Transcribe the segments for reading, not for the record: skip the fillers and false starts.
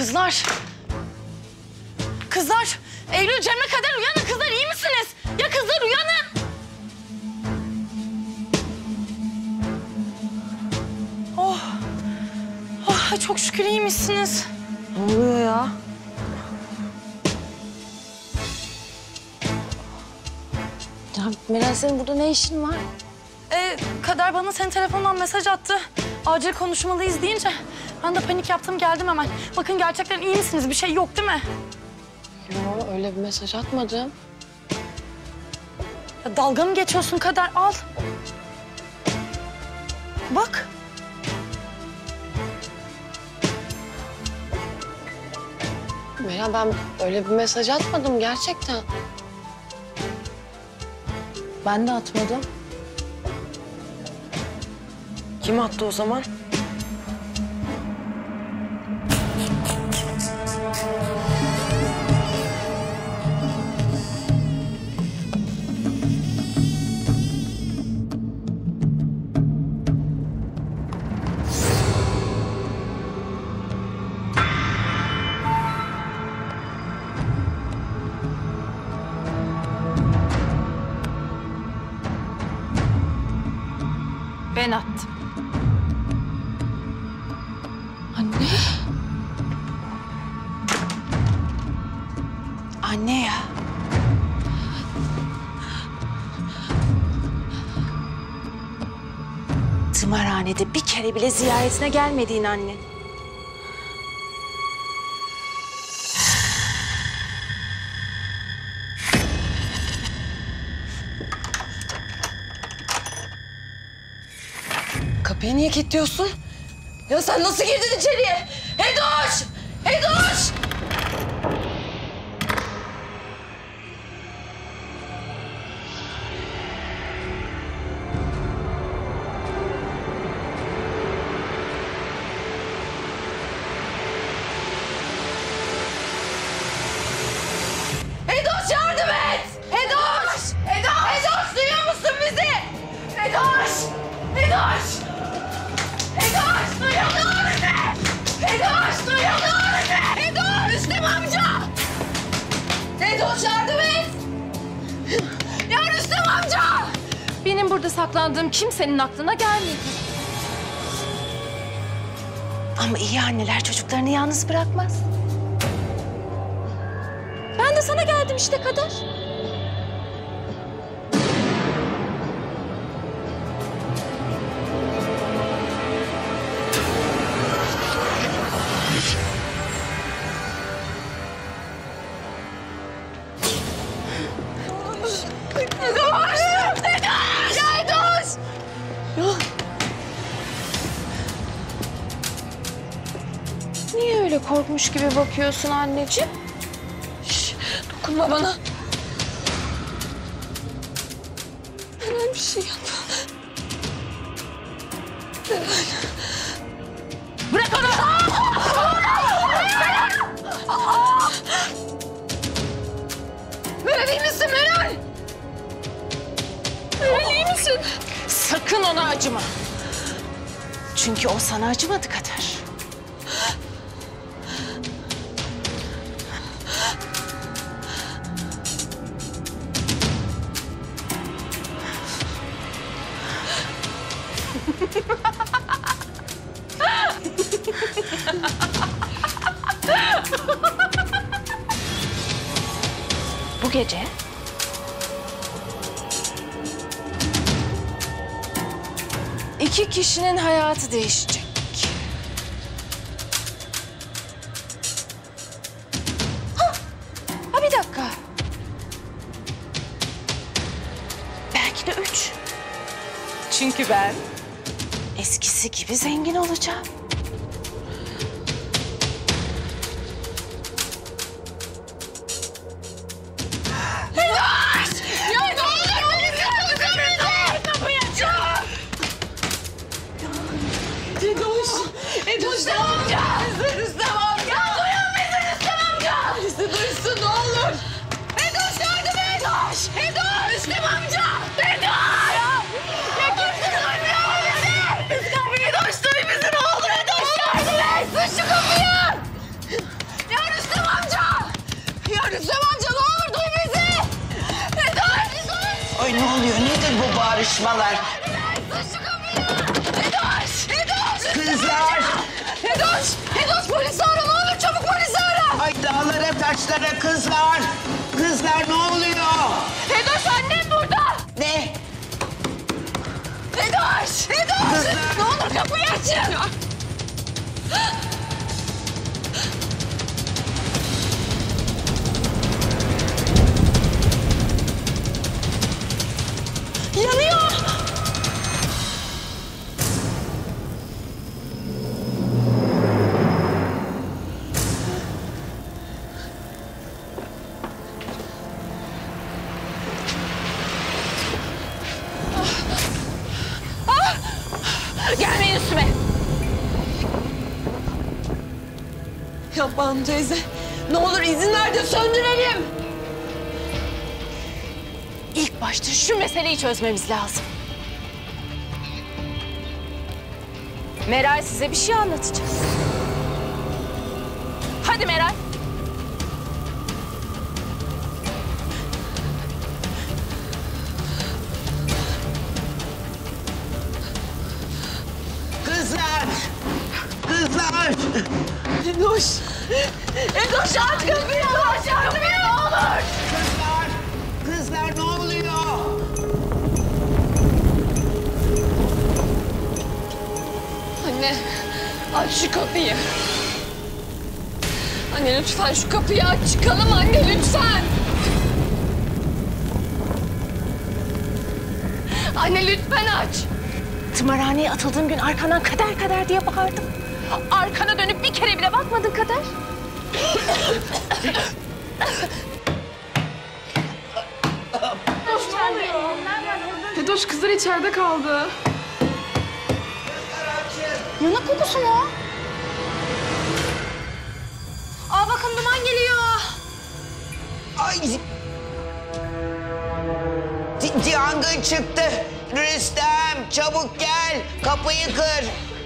Kızlar. Kızlar. Eylül, Cemre, Kader uyanın. Kızlar iyi misiniz? Ya kızlar uyanın. Oh. Oh, çok şükür iyiymişsiniz. Ne oluyor ya? Ya Meral, senin burada ne işin var? Kader bana senin telefondan mesaj attı. Acil konuşmalıyız deyince ben de panik yaptım, geldim hemen. Bakın gerçekten iyi misiniz? Bir şey yok değil mi? Yo, öyle bir mesaj atmadım. Ya dalga mı geçiyorsun Kader? Al. Bak. Meral, ben öyle bir mesaj atmadım gerçekten. Ben de atmadım. Kim attı o zaman? Ben attım. Anne. Anne ya. Tımarhanede bir kere bile ziyaretine gelmediğin annen. Kapıyı niye kilitliyorsun? Ya sen nasıl girdin içeriye? Hedoş! Hedoş! Hedoş, yardım et! Hedoş! Hedoş! Hedoş, duyuyor musun bizi? Hedoş! Hedoş! Hedoş, duyuyor musun bizi? Hedoş, duyuyor musun bizi? Hedoş! Rüstem amca! Hedoş, yardım et! Ya Rüstem amca! Benim burada saklandığım kimsenin aklına gelmedi. Ama iyi anneler çocuklarını yalnız bırakmaz. Ben de sana geldim işte Kader. Niye öyle korkmuş gibi bakıyorsun anneciğim? Şş, dokunma bana. Hemen bir şey yap. Bırak onu! Meral, iyi misin Meral? Meral, iyi misin? Sakın ona acıma. Çünkü o sana acımadı Kader. Bu gece iki kişinin hayatı değişecek. Ha, bir dakika. Belki de 3. Çünkü ben eskisi gibi zengin olacağım. Rüstem amca! Rüstem amca! Duyun bizi Rüstem amca! Bizi duysun ne olur! Hedoş, yardım et! Hedoş! Rüstem amca! Hedoş! Ya kimse duymuyor bizi! Hedoş, duy bizi ne olur Hedoş! Ay ne oluyor? Nedir bu bağırışmalar? Edoş! Edoş! Kızlar! Edoş! Edoş polisi ara, ne olur çabuk polisi ara! Ay dağlara taşlara kızlar! Kızlar ne oluyor? Edoş, annem burada! Ne? Edoş! Edoş! Kızlar! Ne olur kapıyı açın! Yanıyor. Gelmeyin üstüme! Yapma hanım teyze. Ne olur izin ver de söndürelim. İlk başta şu meseleyi çözmemiz lazım. Meral size bir şey anlatacak. Hadi Meral. Kızlar! Kızlar! Edoş! Edoş aç kapıyı! Aç kapıyı ne olur! Kızlar! Kızlar ne oluyor? Anne, aç şu kapıyı. Anne lütfen şu kapıyı aç, çıkalım anne lütfen. Anne lütfen aç. Tımarhaneye atıldığım gün arkandan kader kader diye bağırdım. Arkana dönüp bir kere bile bakmadın kader. Fedoş kızlar içeride kaldı. Yanık kokusu mu? Aa bakın duman geliyor. Ay! Yangın çıktı. Rüstem çabuk gel. Kapıyı kır.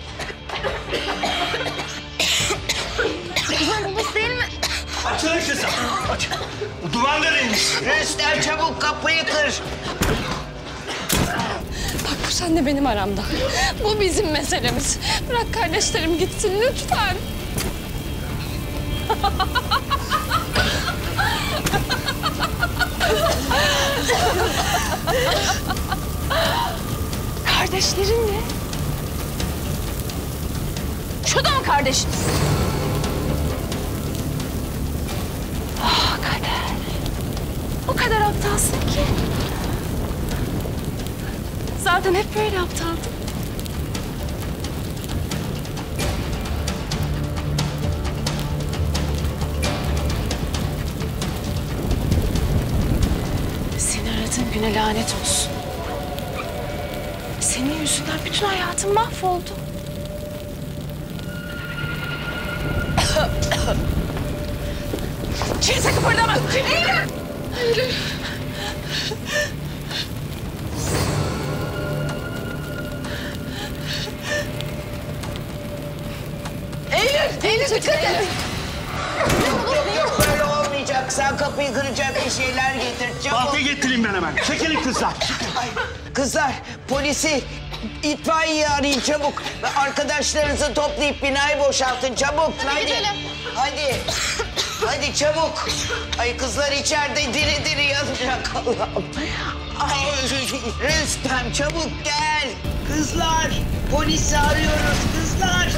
Babası değil mi? Açılın kızım. Aç. Duman nereymiş? Rüstem çabuk kapıyı kır. Bak bu seninle benim aramda. Bu bizim meselemiz. Bırak kardeşlerim gitsin lütfen. Kardeşlerin mi? Şu da mı kardeşin? Ah kader. O kadar aptalsın ki. Zaten hep böyle aptaldım. Seni aradığım güne lanet olsun. Senin yüzünden bütün hayatım mahvoldu. Kimse kıpırdamaz. Eylül! Eylül dikkat et. Yok böyle olmayacak. Sen kapıyı kıracak bir şeyler getir. Çabuk. Baltayı getireyim ben hemen. Çekilin kızlar. Ay, kızlar polisi itfaiyeyi arayın çabuk. Arkadaşlarınızı toplayıp binayı boşaltın çabuk. Hadi gidelim. Hadi. Hadi çabuk. Ay kızlar içeride diri diri yanacak Allah'ım. Ay Rüstem çabuk gel. Kızlar polisi arıyoruz kızlar.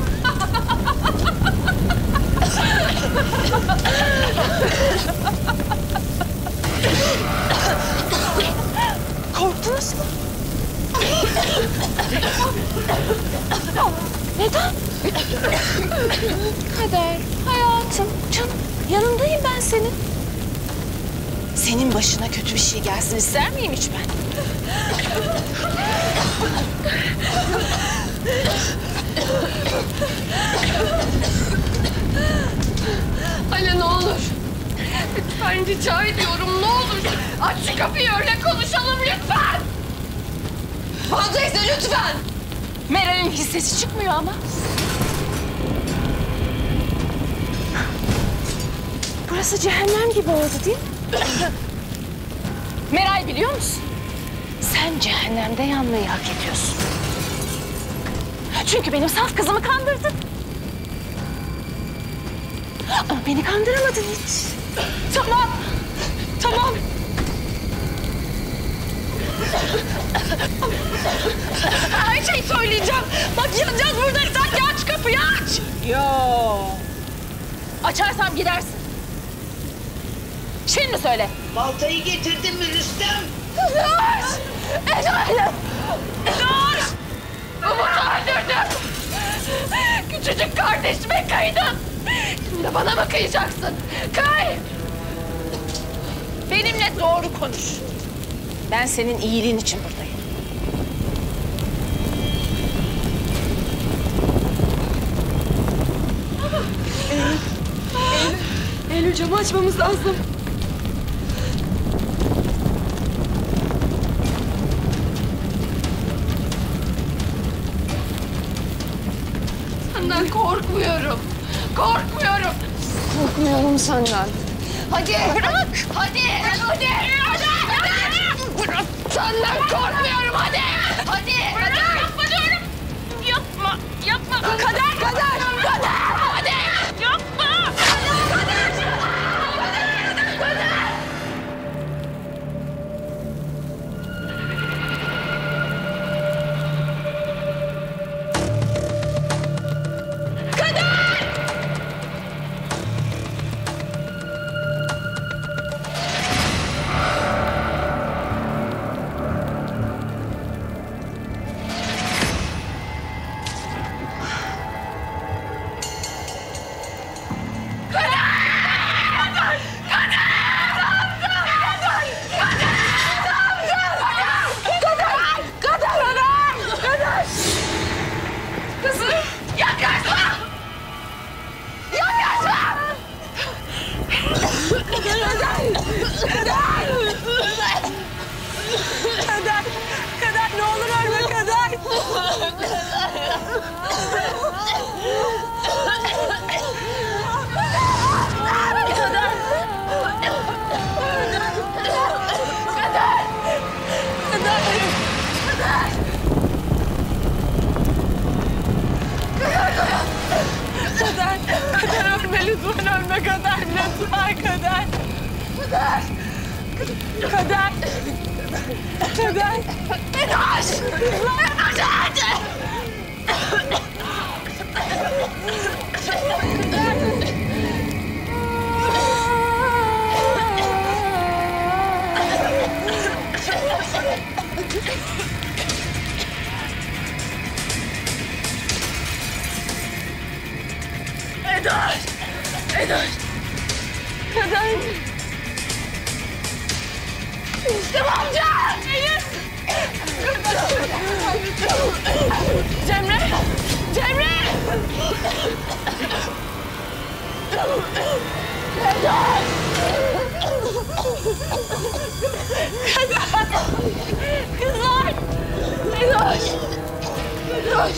Korktunuz mu? Neden? Kader, hayatım, canım. Yanındayım ben senin. Senin başına kötü bir şey gelsin ister miyim hiç ben? Anne ne olur. Lütfen rica ediyorum ne olur. Aç şu kapıyı öyle konuşalım lütfen. Banu teyze lütfen. Meral'in hiç sesi çıkmıyor ama. Burası cehennem gibi oldu değil mi? Meral biliyor musun? Sen cehennemde yanmayı hak ediyorsun. Çünkü benim saf kızımı kandırdın. Ama beni kandıramadın hiç. Tamam. Tamam. Her şeyi söyleyeceğim. Bak yanacağız buradayız. Hadi aç kapıyı aç. Yo. Açarsam gidersin. Şimdi söyle. Baltayı getirdin mi Rüstem? Dur! Dur! Dur! Umut'u öldürdüm. Küçücük kardeşime kıydın. Şimdi bana mı kıyacaksın? Kay! Benimle doğru konuş. Ben senin iyiliğin için buradayım. Eylül camı açmamız lazım. Senden korkmuyorum. Korkmuyorum. Korkmuyorum senden. Hadi. Bırak. Hadi. Hadi. Bırak. Senden korkmuyorum. Hadi. Hadi. Bırak. Yapma diyorum. Yapma. Yapma. Kader. Kader. Kader. Hadi. Yapma. Kader. Kader. Kızım. Yaklaşma. Yaklaşma. Kader. Kader ne olur ölme Kader. Kader, Kader ölme lütfen ölme Kader lütfen Kader. Kader. Kader. Kader. Edoş. Edoş hadi. Edoş. Edoş. Kader. İşte amca. Hayır. Cemre. Cemre. Kader. Kader. Kızlar. Edoş. Edoş.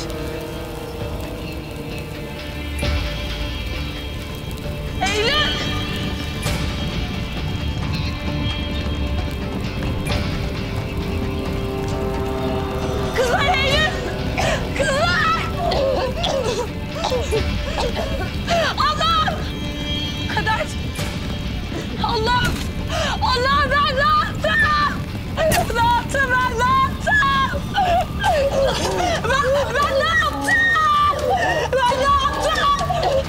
Eylül! Kızlar Eylül! Kızlar! Allah! Kader! Allah! Allah ben ne yaptım? Ne yaptım ben ne yaptım? Ben ne yaptım? Ben ne yaptım?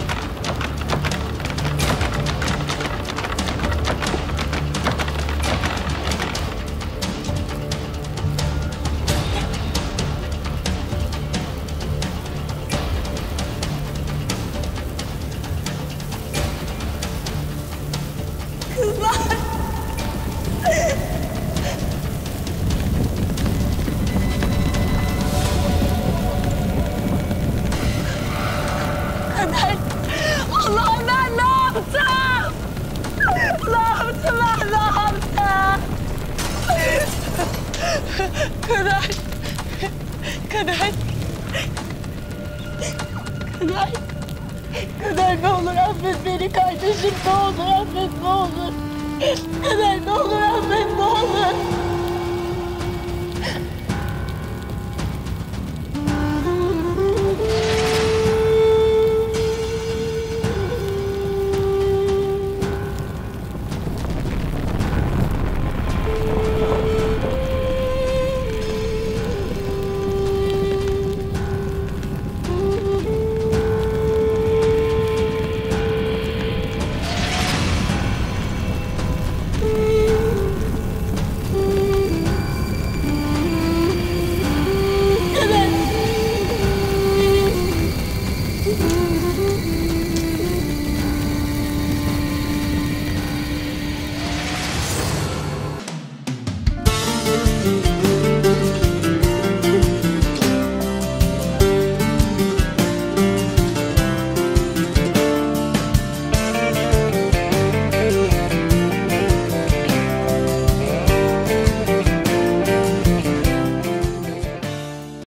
Kader! Allah'ım ben ne yaptım? Ne yaptım ben ne yaptım? Kader! Kader! Kader! Kader ne olur affet beni kardeşim ne olur affet ne olur. Kader ne olur affet ne olur.